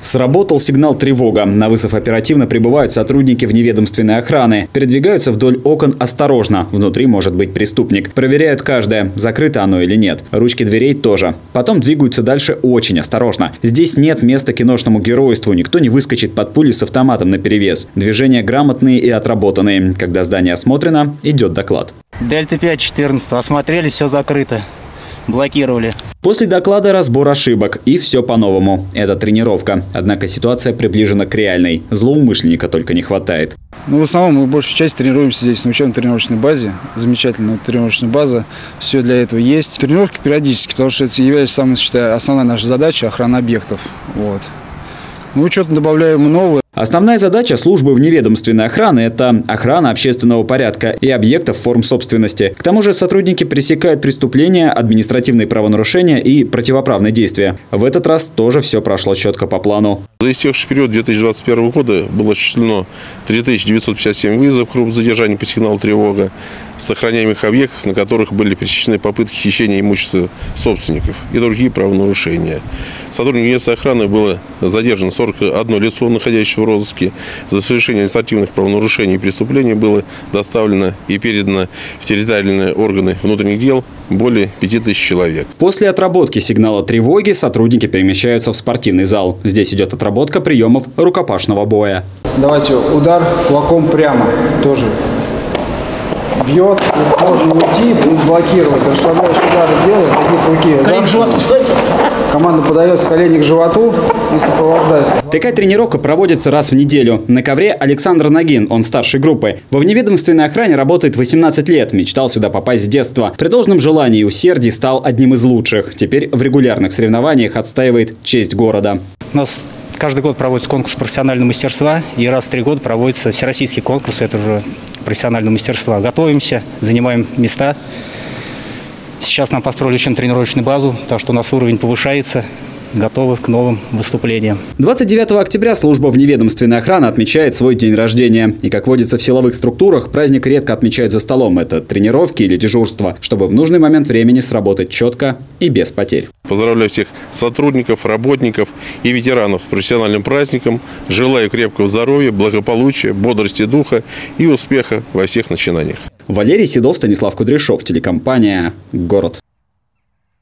Сработал сигнал тревога. На вызов оперативно прибывают сотрудники вневедомственной охраны. Передвигаются вдоль окон осторожно. Внутри может быть преступник. Проверяют каждое, закрыто оно или нет. Ручки дверей тоже. Потом двигаются дальше очень осторожно. Здесь нет места киношному геройству. Никто не выскочит под пули с автоматом наперевес. Движения грамотные и отработанные. Когда здание осмотрено, идет доклад. Дельта 5-14. Осмотрели, все закрыто. Блокировали. После доклада разбор ошибок. И все по-новому. Это тренировка. Однако ситуация приближена к реальной. Злоумышленника только не хватает. В основном мы большую часть тренируемся здесь на учебно-тренировочной базе. Замечательная тренировочная база. Все для этого есть. Тренировки периодически, потому что это является самой, считаю, основная наша задача – охрана объектов. Вот. Что-то добавляем новое. Основная задача службы вневедомственной охраны – это охрана общественного порядка и объектов форм собственности. К тому же сотрудники пресекают преступления, административные правонарушения и противоправные действия. В этот раз тоже все прошло четко по плану. За истекший период 2021 года было осуществлено 3957 выездов групп задержания по сигналу тревога с охраняемых объектов, на которых были пресечены попытки хищения имущества собственников и другие правонарушения. Сотрудниками местной охраны было задержано 41 лицо, находящееся в розыске. За совершение административных правонарушений и преступлений было доставлено и передано в территориальные органы внутренних дел более 5000 человек. После отработки сигнала тревоги сотрудники перемещаются в спортивный зал. Здесь идет отработка приемов рукопашного боя. Давайте удар кулаком прямо тоже. Бьет, можно уйти, блокировать. Расслабляющий удар сделать, загиб руки. Колени к животу, кстати. Команда подается колени к животу и сопровождается. Такая тренировка проводится раз в неделю. На ковре Александр Нагин, он старшей группы. Во вневедомственной охране работает 18 лет. Мечтал сюда попасть с детства. При должном желании и усердии стал одним из лучших. Теперь в регулярных соревнованиях отстаивает честь города. У нас каждый год проводится конкурс профессионального мастерства. И раз в 3 года проводится всероссийский конкурс. Это уже профессионального мастерства. Готовимся, занимаем места. Сейчас нам построили учебно-тренировочную базу, так что у нас уровень повышается. Готовы к новым выступлениям. 29 октября служба вневедомственной охраны отмечает свой день рождения. И, как водится в силовых структурах, праздник редко отмечают за столом. Это тренировки или дежурство, чтобы в нужный момент времени сработать четко и без потерь. Поздравляю всех сотрудников, работников и ветеранов с профессиональным праздником. Желаю крепкого здоровья, благополучия, бодрости духа и успеха во всех начинаниях. Валерий Седов, Станислав Кудряшов, телекомпания «Город».